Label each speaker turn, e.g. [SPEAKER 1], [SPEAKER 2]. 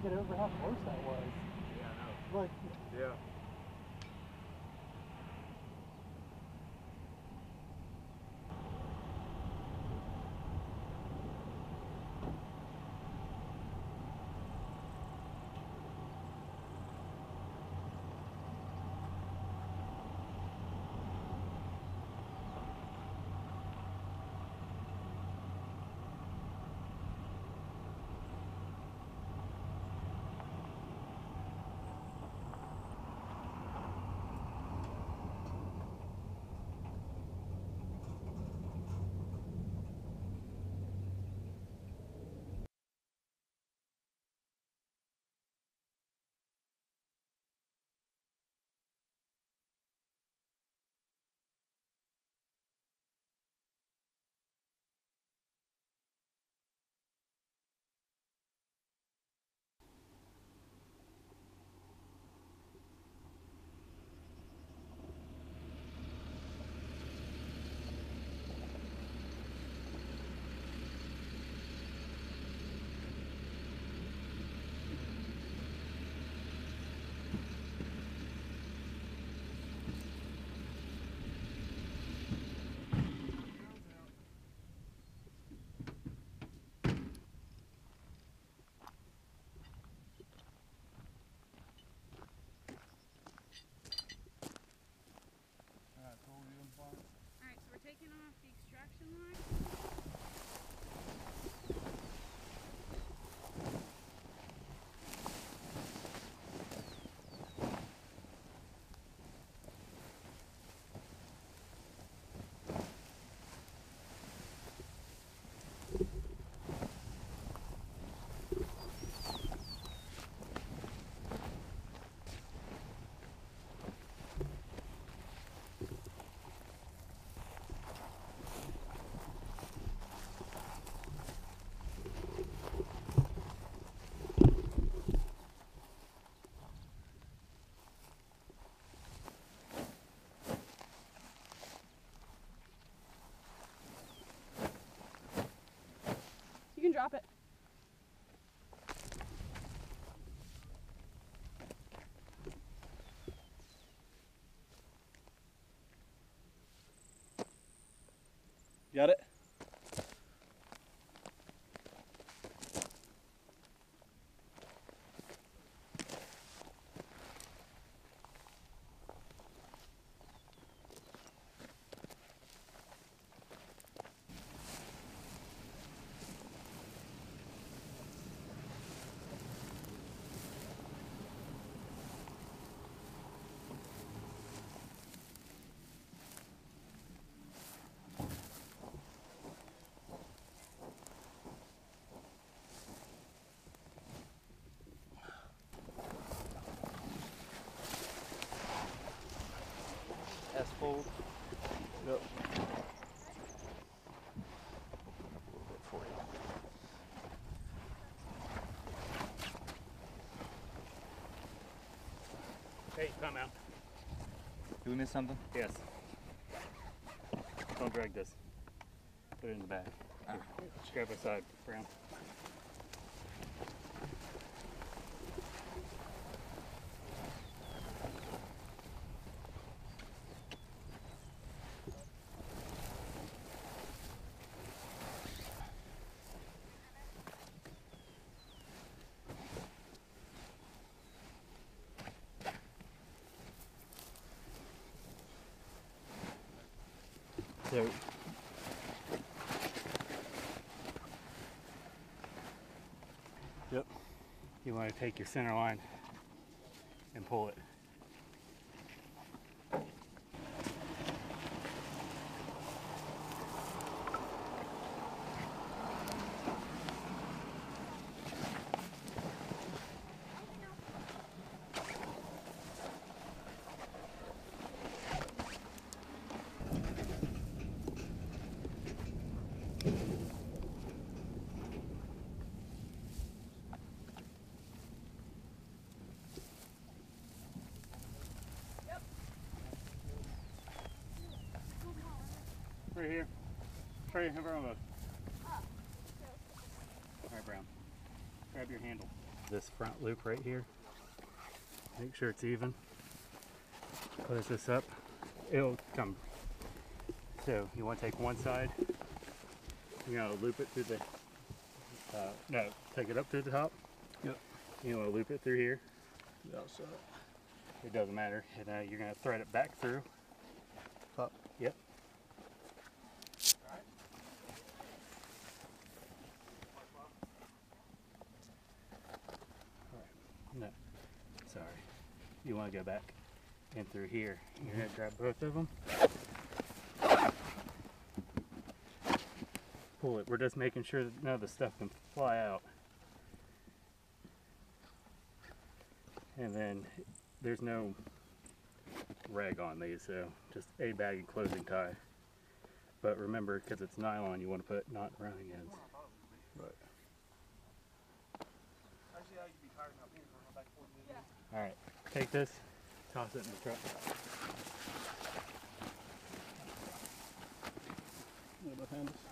[SPEAKER 1] get over how close that was.
[SPEAKER 2] Yeah, I know.
[SPEAKER 1] Like,
[SPEAKER 2] yeah.
[SPEAKER 3] Alright, so we're taking off the extraction line. You can drop it.
[SPEAKER 1] got it? S-fold. Yep. For you.
[SPEAKER 2] Hey, come out.
[SPEAKER 4] Do we miss something?
[SPEAKER 2] Yes. Don't drag this. Put it in the bag. Here, just grab a side, Brown.
[SPEAKER 1] There.
[SPEAKER 2] Yep. You want to take your center line and pull it. Right here. Right in front of us. All right, Brown. Grab your handle. this front loop right here. Make sure it's even. Close this up. It'll come. So you want to take one side. You're going to loop it through the. No, take it up through the top.
[SPEAKER 1] Yep.
[SPEAKER 2] You want to loop it through here.
[SPEAKER 1] The outside.
[SPEAKER 2] It doesn't matter. And you're going to thread it back through.
[SPEAKER 1] Top.
[SPEAKER 2] Yep. No, sorry. You want to go back in through here. You're going to grab both of them. Pull it. We're just making sure that none of the stuff can fly out. And then there's no rag on these, so just a bag and closing tie. But remember, because it's nylon, you want to put not running ends.
[SPEAKER 1] Right.
[SPEAKER 2] Alright, take this, toss it in the truck.
[SPEAKER 1] Yeah, behind us.